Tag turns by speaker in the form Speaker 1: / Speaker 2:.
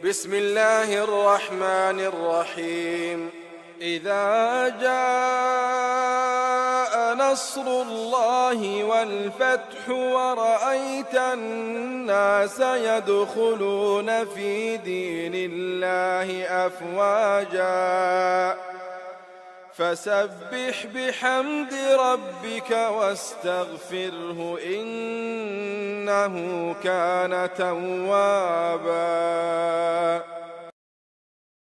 Speaker 1: بسم الله الرحمن الرحيم. إذا جاء نصر الله والفتح ورأيت الناس يدخلون في دين الله أفواجا فسبح بحمد ربك واستغفره إنه كان توابا.